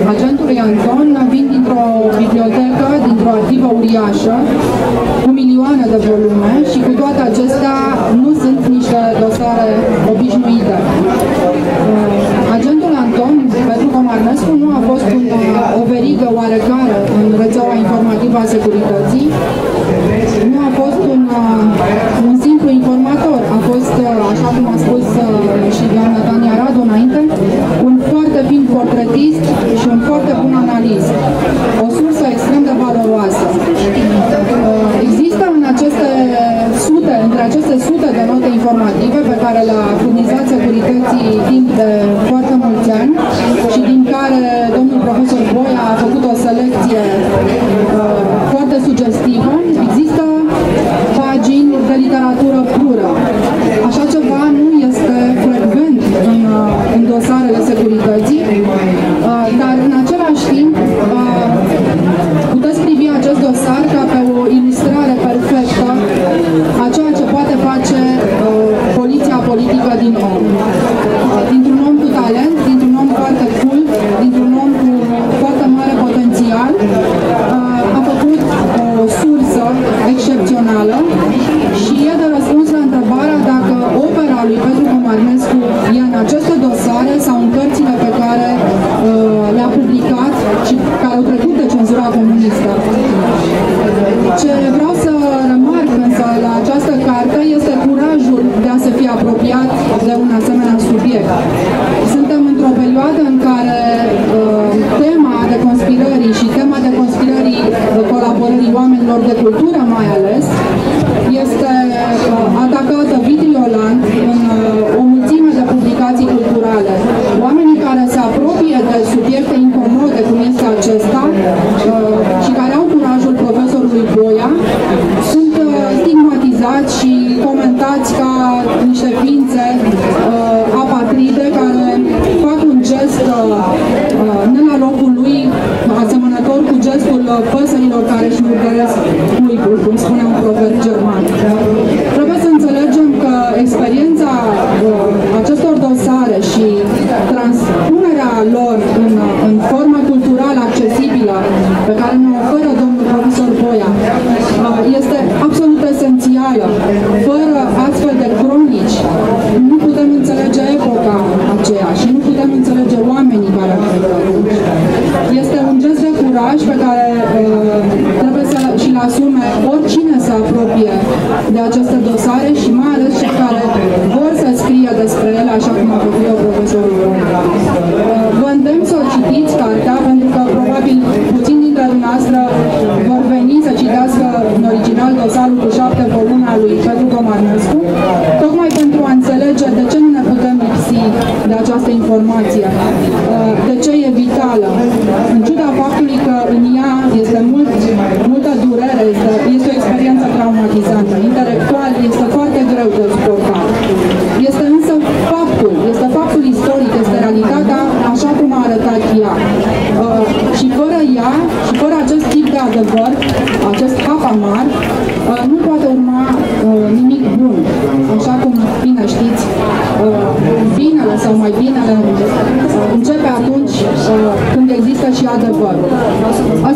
agentului Anton vin dintr-o bibliotecă, dintr-o arhivă uriașă, cu milioane de volume și cu toate acestea nu sunt niște dosare obișnuite. Agentul Anton, Petru Comarnescu, nu a fost o verigă oarecare în rețeaua informativă a securității, nu a fost un simplu informator, a fost, așa cum a spus și doamna Tania Radu înainte, un foarte fin portretist și un foarte bun analist, o sursă extrem de valoroasă. Există între aceste sute de note informative pe care le-a furnizat securității timp de foarte mulți ani și din care domnul profesor Boia a făcut o selecție foarte sugestivă, există pagini de literatură pură. Așa ceva nu este frecvent în dosarele securității, dar în același timp puteți privi acest dosar ca pe o ilustrare perfectă a ceea ce poate face poliția politică din om. Dintr-un om cu talent, dintr-un om foarte cult, dintr-un om cu foarte mare potențial, a făcut o sursă excepțională și e de răspuns la întrebarea dacă opera lui Petru Comarnescu e în aceste dosare sau în cărțile pe care le-a publicat și care au trecut de cenzura comunistă. Ce vreau să remarc însă la această carte este curajul de a se fi apropiat de un asemenea subiect. Suntem într-o perioadă în care tema de conspirării și tema de conspirării colaborării oamenilor de cultură mai ales este atacată vitriolant în o mulțime de publicații culturale. Oamenii care se apropie de subiecte incomode cum este acesta și care au curajul profesorului Boia sunt stigmatizați și comentați ca niște ființe apatride care fac un gest ne la locul lui, asemănător cu gestul păsărilor care își murdăresc cuibul, cum spune un proverb german. Trebuie să înțelegem că experiența acestor dosare și transpunerea lor în formă culturală accesibilă pe care ne oferă domnul profesor Boia este absolut esențială. Fără astfel de cronici nu putem înțelege epoca aceea și nu putem înțelege oamenii care au trecut atunci. Este un gest de curaj pe care trebuie să și-l asume oricine se apropie de aceste dosare și mai ales cei care vor să scrie despre ele, așa cum a făcut profesorul Boia. Vă îndemn să o citiți cartea, pentru că probabil puțini dintre dumneavoastră vor veni să citească în original dosarul cu 7 volume al lui Petru Comarnescu, tocmai pentru a înțelege de ce nu ne putem lipsi de această informație, de ce e vitală, în ciuda faptului că în ea este multă durere, este o experiență traumatizantă. Intelectual este foarte greu de suportat. Este însă faptul istoric, este realitatea așa cum a arătat ea. Și fără ea, și fără acest tip de adevăr, acest hap amar, nu poate urma nimic bun. Așa cum bine știți, binele sau mai binele începe atunci când există și adevărul.